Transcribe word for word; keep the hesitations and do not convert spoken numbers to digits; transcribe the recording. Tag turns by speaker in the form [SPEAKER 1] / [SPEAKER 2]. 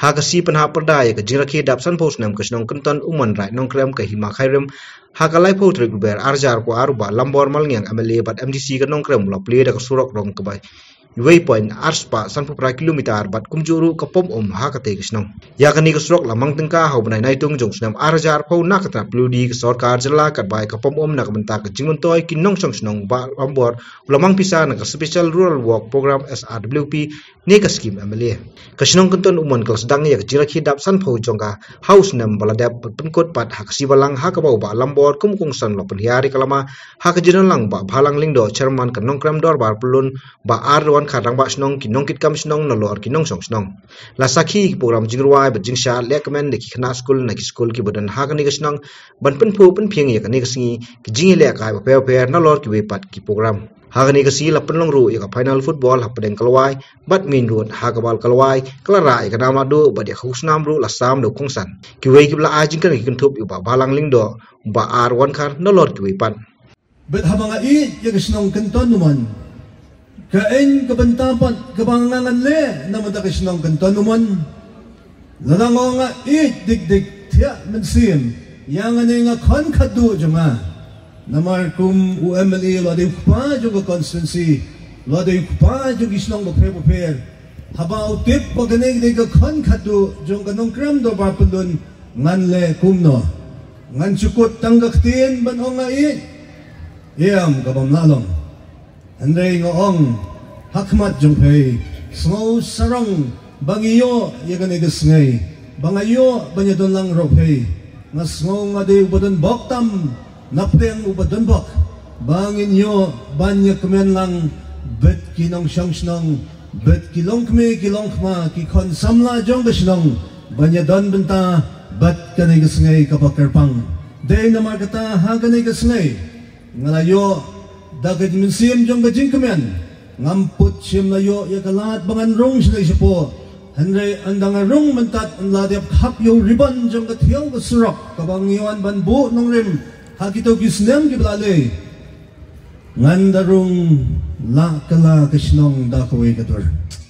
[SPEAKER 1] Hakasi penha perdaya ke jirakhi dapsan pos nam kesnong kenton uman rai nong krem ke hima khairem hakalai po trik ber arjar ko aruba lambor malngiang amele bat M D C ke nong krem la ple da surok rong kebai waypoint arspa sanpu pra kilometer bat kumjuru ke pom om hakate kesnong ya kani ke surok lamang tengka hau benai naitung jong snam arjar po nak katra pludi ke sarkar jela kat bai ke pom om nak bentak ke jingun toy ki nong song snong ba lambor lamang pisa nak special rural work program S R W P ni ke skim amele kesnong kenton uman ke sedang ya ke jirakhi dapsan po jongka house nam baladap penkot pat hakasi balang hakabau ba lambor kumkung san lo penhiari kalama hakajinan lang ba bhalang lingdo chairman ke nong kram dor bar pelun ba ar kharang ba snong ki nong kit kam snong no lor ki nong song snong la sakhi program jingruai ba jingsha lekmen de ki khna school na ki school ki bodan ha kani snong ban pen phu pen phieng ye kani singi ki jingi le kai ba pe pe na lor ki we pat ki program ha kani si la pen long ru ya final football ha pedeng kalwai badmin road ha kabal kalwai klara ya kana ma do ba de khusnam ru la sam do kongsan ki we ki la a jing kan ki kentup yu ba balang lingdo ba ar wan khar no lor ki we pat
[SPEAKER 2] bet habanga i ya snong kenton numan kain kebantapan kebangangan le nama tak senang kenton uman ladang nga it dik dik tiak mensim yang ane nga kon kadu jema namar kum U M L E lo de pa jo constituency lo de pa jo gisnong bo pe bo pe haba utip pagane de ka kon kadu jong kanong kram do ba pundun ngan le kum no ngan chukot tanggak tin ban nga it yam kabam lalong Andrei ngoong hakmat jongpei smau sarang bangiyo yagan egas ngay bangayo banyadon lang ropei ngasngong ade ubadon boktam napteng ubadon bok bangin yo banyak kemen lang bet kinong siyang sinong bet kilong kme kilong kma ki kon samla jong besinong banyadon benta bet kan egas ngay kapakarpang day namar kata hagan egas ngay ngalayo dagat minsim jong gajing kemen ngamput sim layo ya kalat bangan rong sila isipo hanray andang rong mentat ang ladip hap yo riban jong gatiyaw kasurok kabang iwan banbu nong rim hakito gisnem giblale ngandarong la kala kasnong dakaway katur